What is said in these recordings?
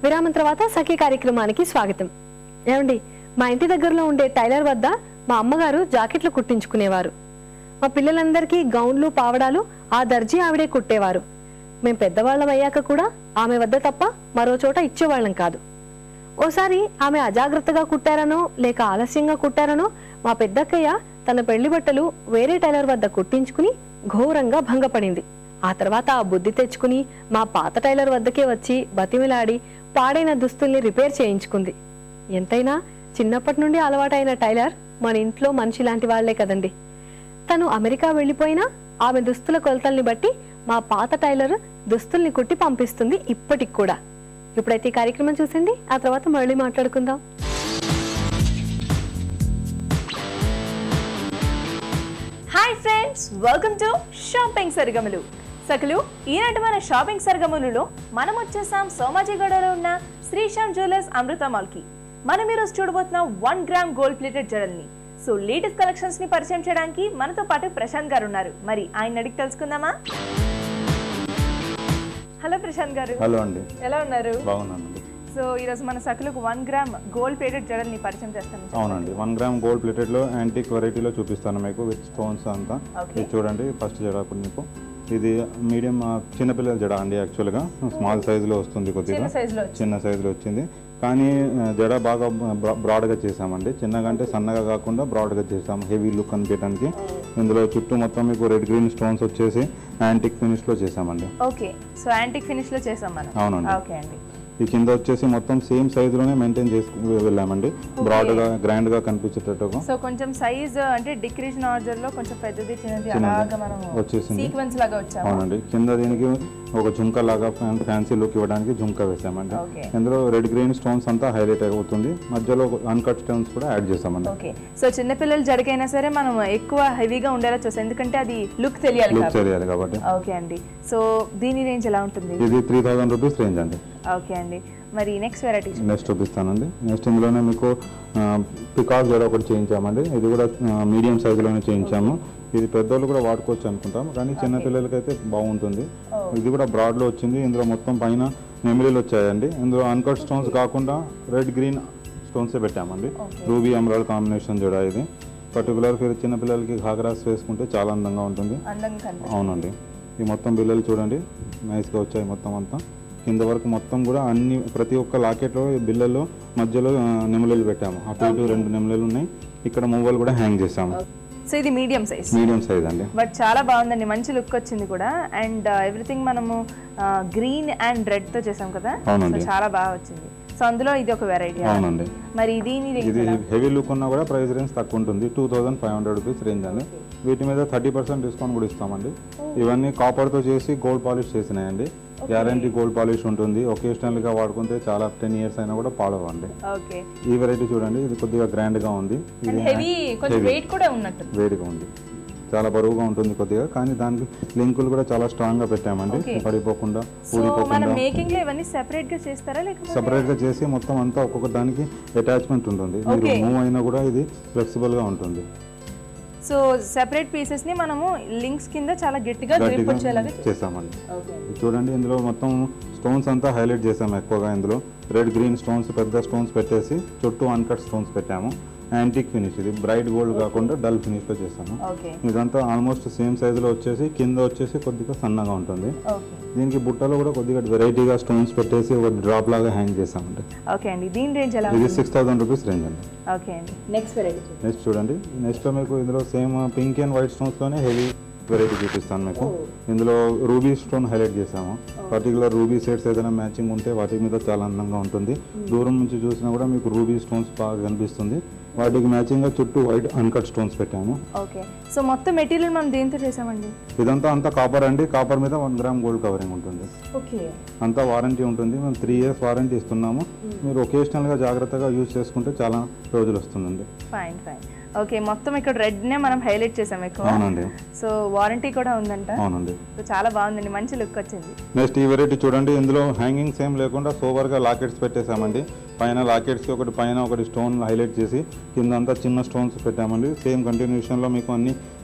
విరామం తర్వాత సఖీ కార్యక్రమానికి స్వాగతం. ఏమండి, మా ఇంటి దగ్గరలో ఉండే టైలర్ వద్ద మా అమ్మగారు జాకెట్లు కుట్టించుకునేవారు. మా పిల్లలందరికీ గౌన్లు పావడాలు ఆ దర్జీ ఆవిడే కుట్టేవారు. మేం పెద్దవాళ్ళం అయ్యాక కూడా ఆమె వద్ద తప్ప మరో చోట ఇచ్చేవాళ్ళం కాదు. ఓసారి ఆమె అజాగ్రత్తగా కుట్టారనో లేక ఆలస్యంగా కుట్టారనో మా పెద్దక్కయ్య తన పెళ్లి బట్టలు వేరే టైలర్ వద్ద కుట్టించుకుని ఘోరంగా భంగపడింది. ఆ తర్వాత ఆ బుద్ధి తెచ్చుకుని మా పాత టైలర్ వద్దకే వచ్చి బతిమిలాడి పాడైన దుస్తుల్ని రిపేర్ చేయించుకుంది. ఎంతైనా చిన్నప్పటి నుండి అలవాటైన టైలర్ మన ఇంట్లో మనిషి లాంటి వాళ్లే కదండి. తను అమెరికా వెళ్లిపోయినా ఆమె దుస్తుల కొలతల్ని బట్టి మా పాత టైలర్ దుస్తుల్ని కుట్టి పంపిస్తుంది ఇప్పటికి కూడా. ఇప్పుడైతే ఈ కార్యక్రమం చూసింది, ఆ తర్వాత మళ్ళీ మాట్లాడుకుందాం. Hi friends, welcome to shopping Sarigamalu. సకలు ఈనాటి మన షాపింగ్ సరిగమలలో మనం వచ్చేసాం సోమాజిగూడలో ఉన్న శ్రీశ్యామ్ జ్యువెలర్స్ అమృత మాల్ కి. మనం ఈరోజు చూడబోతున్నాం 1 గ్రామ్ గోల్డ్ ప్లేటెడ్ జడల్ని. సో లేటెస్ట్ కలెక్షన్స్ ని పరిచయం చేయడానికి మనతో పాటు ప్రశాంత్ గారు ఉన్నారు. మరి ఆయన అడిగి తెలుసుకుందామా? హలో ప్రశాంత్ గారు. హలో అండి, ఎలా ఉన్నారు? బాగున్నానండి. సో ఈరోజు మన సకలకు 1 గ్రామ్ గోల్డ్ ప్లేటెడ్ జడల్ని పరిచయం చేస్తాను. అవునండి, 1 గ్రామ్ గోల్డ్ ప్లేటెడ్లో యాంటిక్ వెరైటీలో చూపిస్తాను మీకు విత్ స్టోన్స్ అంతా. ఇది చూడండి, ఫస్ట్ జడ ఇప్పుడు మీకు ఇది మీడియం చిన్నపిల్లల జడ అండి. యాక్చువల్గా స్మాల్ సైజులో వస్తుంది, కొద్దిగా చిన్న సైజులో వచ్చింది. కానీ జడ బాగా బ్రాడ్గా చేసామండి. చిన్నగా అంటే సన్నగా కాకుండా బ్రాడ్గా చేసాము, హెవీ లుక్ అనిపించడానికి. ఇందులో చుట్టూ మొత్తం మీకు రెడ్ గ్రీన్ స్టోన్స్ వచ్చేసి యాంటిక్ ఫినిష్లో చేసామండి. ఓకే, సో యాంటిక్ ఫినిష్లో చేసాం మనం. అవునండి. ఓకే అండి. ఈ కింద వచ్చేసి మొత్తం సేమ్ సైజులోనే మెయింటైన్ చేసుకుని వెళ్ళామండి, బ్రాడ్గా గ్రాండ్గా కనిపించేటట్టుగా. సో కొంచెం సైజ్ అంటే డిక్రీషన్ ఆర్డర్ లో కొంచెం పెద్దది చిన్నది అలాగా మనం వచ్చేసింది, సీక్వెన్స్ లాగా వచ్చాము. అవునండి. కింద దీనికి ఒక జుంకా లాగా ఫ్యాన్సీ లుక్ ఇవ్వడానికి జుంకా వేసామండి. ఇందులో రెడ్ గ్రీన్ స్టోన్స్ అంతా హైలైట్ అవుతుంది, మధ్యలో అన్కట్ స్టోన్స్ కూడా యాడ్ చేసామండి. ఓకే, సో చిన్నపిల్లలు జడకైనా సరే మనం ఎక్కువ హెవీగా ఉండేలా చూస్తాం, ఎందుకంటే అది లుక్ తెలియాలి కాబట్టి. ఓకే అండి. సో దీని రేంజ్ ఎలా ఉంటుంది? ఇది 3000 రూపీస్ రేంజ్ అండి. ఓకే అండి. మరి నెక్స్ట్ వెరైటీ నెక్స్ట్ చూపిస్తానండి. నెక్స్ట్ ఇందులోనే మీకు పికాక్ జడ ఒకటి చేయించామండి. ఇది కూడా మీడియం సైజులోనే చేయించాము. ఇది పెద్దోళ్ళు కూడా వాడుకోవచ్చు అనుకుంటాం, కానీ చిన్నపిల్లలకి అయితే బాగుంటుంది. ఇది కూడా బ్రాడ్లో వచ్చింది. ఇందులో మొత్తం పైన నెమిలీలు వచ్చాయండి. ఇందులో అన్కట్ స్టోన్స్ కాకుండా రెడ్ గ్రీన్ స్టోన్సే పెట్టామండి. రూబీ ఎమరాల్డ్ కాంబినేషన్ జడ ఇది. పర్టికులర్ చిన్నపిల్లలకి ఘాగ్రాస్ వేసుకుంటే చాలా అందంగా ఉంటుంది. అవునండి. ఈ మొత్తం బిల్లలు చూడండి నైస్గా వచ్చాయి. మొత్తం అంతా కింద వరకు మొత్తం కూడా అన్ని ప్రతి ఒక్క లాకెట్లో బిల్లల్లో మధ్యలో నెమలీలు పెట్టాము. అటు ఇటు 2 నెమలీలు ఉన్నాయి. ఇక్కడ మూవలు కూడా హ్యాంగ్ చేసాము. సో ఇది మీడియం సైజ్ అండి. బట్ చాలా బాగుందండి, మంచి లుక్ వచ్చింది కూడా. అండ్ ఎవ్రీథింగ్ మనము గ్రీన్ అండ్ రెడ్ తో చేసాం కదా, చాలా బాగా వచ్చింది. సో అందులో ఇది ఒక వెరైటీ. అవునండి. మరి ఇది హెవీ లుక్ ఉన్నా కూడా ప్రైస్ రేంజ్ తక్కువ ఉంటుంది, 2500 రూపీస్ రేంజ్ అండి. వీటి మీద 30% డిస్కౌంట్ కూడా ఇస్తామండి. ఇవన్నీ కాపర్తో చేసి గోల్డ్ పాలిష్ చేసినాయండి. గ్యారంటీ గోల్డ్ పాలిష్ ఉంటుంది. ఒకేషనల్ గా వాడుకుంటే చాలా 10 ఇయర్స్ అయినా కూడా పాడవండి. ఈ వెరైటీ చూడండి, ఇది కొద్దిగా గ్రాండ్ గా ఉంది. వేడిగా ఉంది, చాలా బరువుగా ఉంటుంది కొద్దిగా, కానీ దానికి లింకులు కూడా చాలా స్ట్రాంగ్ గా పెట్టామండి, పడిపోకుండా ఊడిపోకుండా. సెపరేట్ గా చేసి మొత్తం అంతా ఒక్కొక్క దానికి అటాచ్మెంట్ ఉంటుంది. మీరు మూవ్ అయినా కూడా ఇది ఫ్లెక్సిబుల్ గా ఉంటుంది. సో సెపరేట్ పీసెస్ ని మనము లింక్స్ కింద చాలా గట్టిగా చేసామండి. చూడండి, ఇందులో మొత్తం స్టోన్స్ అంతా హైలైట్ చేసాము ఎక్కువగా. ఇందులో రెడ్ గ్రీన్ స్టోన్స్ పెద్ద స్టోన్స్ పెట్టేసి చుట్టూ అన్కట్ స్టోన్స్ పెట్టాము. యాంటిక్ ఫినిష్, ఇది బ్రైట్ గోల్డ్ కాకుండా డల్ ఫినిష్ లో చేస్తాము. ఇదంతా ఆల్మోస్ట్ సేమ్ సైజ్ లో వచ్చేసి కింద వచ్చేసి కొద్దిగా సన్నగా ఉంటుంది. దీనికి బుట్టలో కూడా కొద్దిగా వెరైటీగా స్టోన్స్ పెట్టేసి ఒక డ్రాప్ లాగా హ్యాంగ్ చేసామండి. ఇది 6000 రూపీస్ రేంజ్ అండి. నెక్స్ట్ చూడండి, నెక్స్ట్ మీకు ఇందులో same pink and white stones లోనే హెవీ వెరైటీ చూపిస్తాను మీకు. ఇందులో రూబీ స్టోన్ హైలైట్ చేసాము. పర్టికులర్ రూబీ సెట్స్ ఏదైనా మ్యాచింగ్ ఉంటే వాటి మీద చాలా అందంగా ఉంటుంది. దూరం నుంచి చూసినా కూడా మీకు రూబీ స్టోన్స్ బాగా కనిపిస్తుంది. వాటికి మ్యాచింగ్ గా చుట్టూ వైట్ అన్కట్ స్టోన్స్ పెట్టాము. ఓకే, సో మొత్తం మెటీరియల్ మనం దేంతో చేసామండి? ఇదంతా అంతా కాపర్ అండి. కాపర్ మీద 1 గ్రామ్ గోల్డ్ కవరింగ్ ఉంటుంది. అంతా వారంటీ ఉంటుంది. మేము 3 ఇయర్స్ వారంటీ ఇస్తున్నాము. మీరు ఒకేషనల్ గా జాగ్రత్తగా యూజ్ చేసుకుంటే చాలా రోజులు వస్తుందండి. ఫైన్. ఓకే, మొత్తం ఇక్కడ రెడ్ నే మనం హైలైట్ చేసాం ఎక్కువ. అవునండి. సో వారంటీ కూడా ఉందంట. అవునండి. సో చాలా బాగుందండి, మంచి లుక్ వచ్చింది. నెక్స్ట్ ఈ వెరైటీ చూడండి, ఇందులో హ్యాంగింగ్స్ ఏం లేకుండా సోబర్ గా లాకెట్స్ పెట్టేసామండి. పైన లాకెట్స్ ఒకటి పైన ఒకటి స్టోన్ హైలైట్ చేసి కింద అంతా చిన్న స్టోన్స్ పెట్టామండి. సేమ్ కంటిన్యూషన్ లో మీకు అన్ని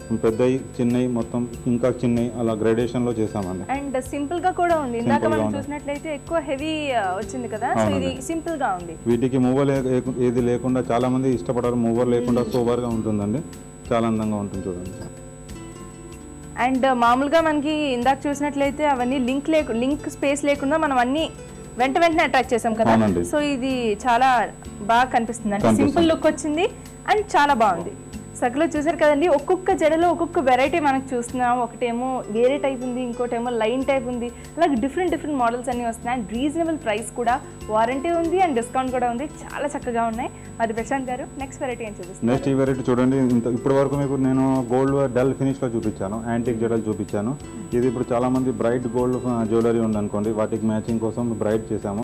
పెద్దవి చిన్నవి మొత్తం ఇంకా చిన్నవి అలా గ్రేడేషన్లో చేసామండి. అండ్ సింపుల్ గా కూడా ఉంది. ఇందాక మనం చూసినట్లయితే ఎక్కువ హెవీ వచ్చింది కదా, సో ఇది సింపుల్ గా ఉంది. వీటికి మూవర్ ఏది లేకుండా చాలా మంది ఇష్టపడారు. మూవర్ లేకుండా సోబర్ గా ఉంటుందండి, చాలా అందంగా ఉంటుంది చూడండి. అండ్ మామూలుగా మనకి ఇందాక చూసినట్లయితే అవన్నీ లింక్ స్పేస్ లేకుండా మనం అన్ని వెంటనే అట్రాక్ట్ చేసాం కదా, సో ఇది చాలా బాగా కనిపిస్తుంది. అంటే సింపుల్ లుక్ వచ్చింది అండ్ చాలా బాగుంది. సగలో చూసారు కదండి, ఒక్కొక్క జడలో ఒక్కొక్క వెరైటీ మనకు చూస్తున్నాం. ఒకటేమో వేరే టైప్ ఉంది, ఇంకోటేమో లైన్ టైప్ ఉంది. అలాగే డిఫరెంట్ మోడల్స్ అన్ని వస్తున్నాయి. అండ్ రీజనబుల్ ప్రైస్ కూడా, వారంటీ ఉంది అండ్ డిస్కౌంట్ కూడా ఉంది. చాలా చక్కగా ఉన్నాయి. మరి ప్రశాంత్ గారు నెక్స్ట్ వెరైటీ ఏం చూపిస్తారు? నెక్స్ట్ ఈ వెరైటీ చూడండి. ఇప్పటి వరకు మీకు నేను గోల్డ్ డల్ ఫినిష్లో చూపించాను, యాంటిక్ జడలు చూపించాను. ఇది ఇప్పుడు చాలా మంది బ్రైట్ గోల్డ్ జ్యువెలరీ ఉందనుకోండి, వాటికి మ్యాచింగ్ కోసం బ్రైట్ చేసాము.